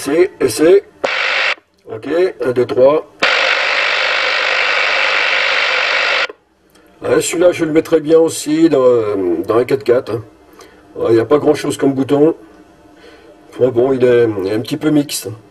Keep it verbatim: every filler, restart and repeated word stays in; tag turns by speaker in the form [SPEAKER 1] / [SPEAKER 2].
[SPEAKER 1] essai, essai. Ok, un, deux, trois. Ouais, celui-là, je le mettrai bien aussi dans, dans un quatre quatre. Il n'y a pas grand-chose comme bouton. Enfin, bon, il est, il est un petit peu mixte.